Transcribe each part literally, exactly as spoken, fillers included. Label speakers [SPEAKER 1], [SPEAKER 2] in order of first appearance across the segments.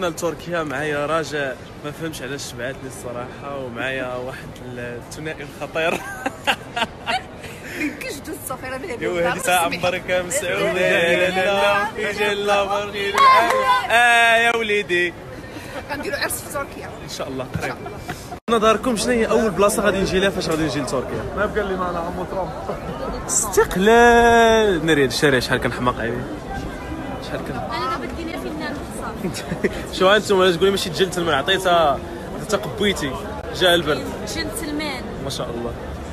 [SPEAKER 1] لتركيا معايا راجع ما فهمش علاش بعثني الصراحه، ومعايا واحد الثنائي الخطير.
[SPEAKER 2] كجدو الصفيره من هذه
[SPEAKER 1] يو هذه ساعه مباركه مسعوده يا جلا برغي اه يا وليدي
[SPEAKER 2] غنديروا عرس في تركيا
[SPEAKER 1] ان شاء الله قريب. نظركم شنو هي اول بلاصه غادي نجي لها فاش غادي نجي لتركيا؟
[SPEAKER 3] ما بقى لي معنا عمو ترامب.
[SPEAKER 1] استقلال ناري هاد الشارع شحال كنحماق عليه، شحال كن
[SPEAKER 4] انا دابا دينا فينا نتصاب.
[SPEAKER 1] شو انتم تقولي ماشي جنتلمان عطيتها عطيتها قبيتي جا البرد
[SPEAKER 4] جنتلمان
[SPEAKER 1] ما شاء الله.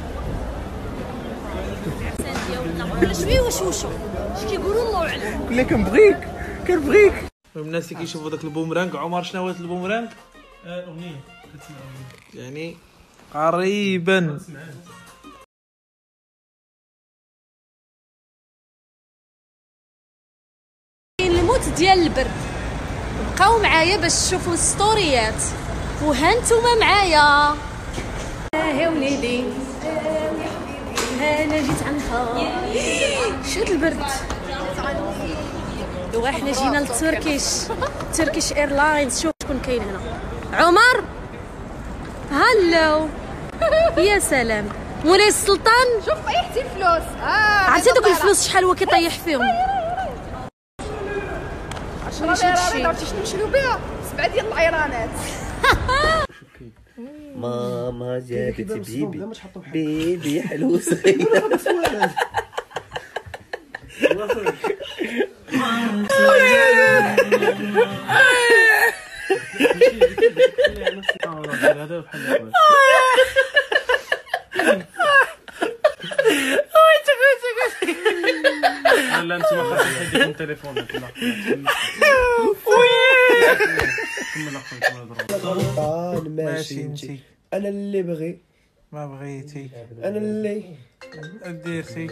[SPEAKER 4] ولا شويه وشوشو اش كيقولوا الله اعلم.
[SPEAKER 1] كلي كنبغيك كنبغيك. الناس اللي كيشوفوا داك البومرانغ، عمر شنو هو البومرانغ؟ اغنيه كتسمع اغنيه يعني قريبا.
[SPEAKER 4] الموت ديال البرد بقاو معايا باش تشوفوا الستوريات، وها نتوما معايا. ها وليدي انا جيت عنها شاد البرد. دابا حنا جينا لتركيش تركيش ايرلاينز. شوف شكون كاين هنا. عمر هلو يا سلام مولاي السلطان.
[SPEAKER 2] شوف طيحتي الفلوس. اه
[SPEAKER 4] عرفتي دوك الفلوس شحال هو كيطيح فيهم.
[SPEAKER 2] عشرة ليرة عرفتي شنو نشريو بها؟ سبعة ديال العيرانات.
[SPEAKER 5] ماما جابت بيبي بيبي حلو صغير.
[SPEAKER 1] لا انتم ما خاصكم تديكم تليفونات. لا
[SPEAKER 5] ماشي انتي انا اللي بغي
[SPEAKER 3] ما بغيتي
[SPEAKER 5] انا اللي
[SPEAKER 3] درتي.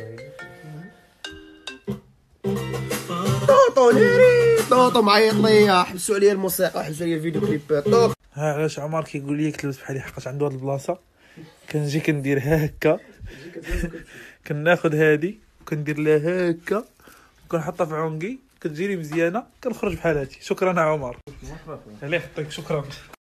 [SPEAKER 5] طوطو ليري طوطو معيط ليا، حبسوا عليا الموسيقى، حبسوا عليا الفيديو كليبات.
[SPEAKER 3] ها علاش عمر كيقول لي كتلبس بحالي حقاش عنده هاد البلاصه. كنجي كندير هكا كناخذ هادي وكندير لها هكا وكنحطها في عنقي، كتجيني مزيانه كنخرج بحال هادي. شكرا يا عمر. الله يحفظك. شكرا.